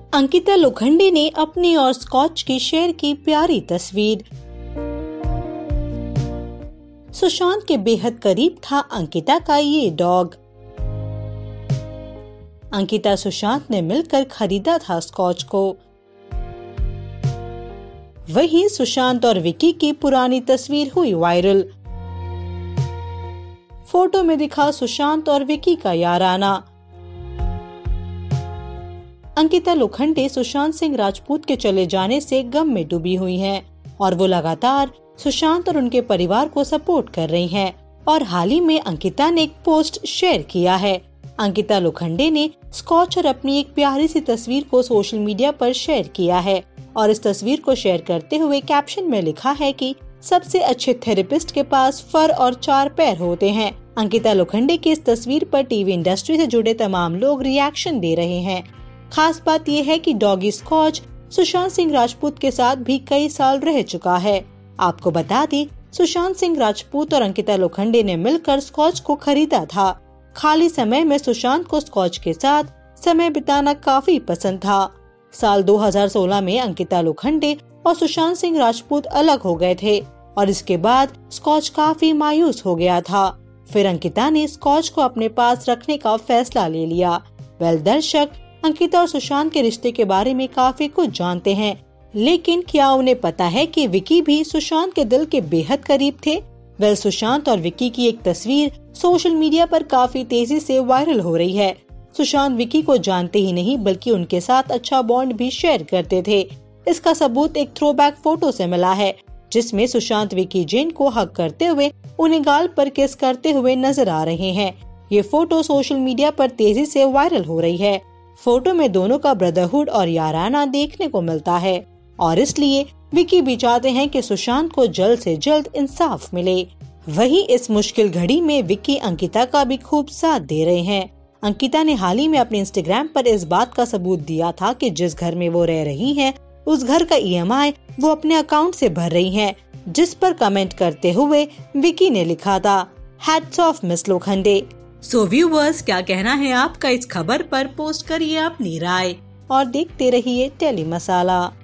अंकिता लोखंडे ने अपनी और स्कॉच की शेयर की प्यारी तस्वीर। सुशांत के बेहद करीब था अंकिता का ये डॉग। अंकिता सुशांत ने मिलकर खरीदा था स्कॉच को। वहीं सुशांत और विकी की पुरानी तस्वीर हुई वायरल। फोटो में दिखा सुशांत और विकी का याराना। अंकिता लोखंडे सुशांत सिंह राजपूत के चले जाने से गम में डूबी हुई हैं और वो लगातार सुशांत और उनके परिवार को सपोर्ट कर रही हैं। और हाल ही में अंकिता ने एक पोस्ट शेयर किया है। अंकिता लोखंडे ने स्कॉच और अपनी एक प्यारी सी तस्वीर को सोशल मीडिया पर शेयर किया है और इस तस्वीर को शेयर करते हुए कैप्शन में लिखा है कि सबसे अच्छे थेरेपिस्ट के पास फर और 4 पैर होते हैं। अंकिता लोखंडे की इस तस्वीर पर टीवी इंडस्ट्री से जुड़े तमाम लोग रिएक्शन दे रहे हैं। खास बात यह है कि डॉगी स्कॉच सुशांत सिंह राजपूत के साथ भी कई साल रह चुका है। आपको बता दें, सुशांत सिंह राजपूत और अंकिता लोखंडे ने मिलकर स्कॉच को खरीदा था। खाली समय में सुशांत को स्कॉच के साथ समय बिताना काफी पसंद था। साल 2016 में अंकिता लोखंडे और सुशांत सिंह राजपूत अलग हो गए थे और इसके बाद स्कॉच काफी मायूस हो गया था। फिर अंकिता ने स्कॉच को अपने पास रखने का फैसला ले लिया। दर्शक अंकिता और सुशांत के रिश्ते के बारे में काफी कुछ जानते हैं, लेकिन क्या उन्हें पता है कि विकी भी सुशांत के दिल के बेहद करीब थे? सुशांत और विकी की एक तस्वीर सोशल मीडिया पर काफी तेजी से वायरल हो रही है। सुशांत विकी को जानते ही नहीं बल्कि उनके साथ अच्छा बॉन्ड भी शेयर करते थे। इसका सबूत एक थ्रोबैक फोटो से मिला है, जिसमें सुशांत विकी जैन को हग करते हुए उन्हें गाल पर किस करते हुए नजर आ रहे हैं। ये फोटो सोशल मीडिया पर तेजी से वायरल हो रही है। फोटो में दोनों का ब्रदरहुड और याराना देखने को मिलता है और इसलिए विकी भी चाहते हैं कि सुशांत को जल्द से जल्द इंसाफ मिले। वहीं इस मुश्किल घड़ी में विकी अंकिता का भी खूब साथ दे रहे हैं। अंकिता ने हाल ही में अपने इंस्टाग्राम पर इस बात का सबूत दिया था कि जिस घर में वो रह रही हैं, उस घर का EMI वो अपने अकाउंट से भर रही हैं, जिस पर कमेंट करते हुए विकी ने लिखा था, hats off miss Lokhande. So viewers, क्या कहना है आपका इस खबर पर? पोस्ट करिए अपनी राय और देखते रहिए टेली मसाला।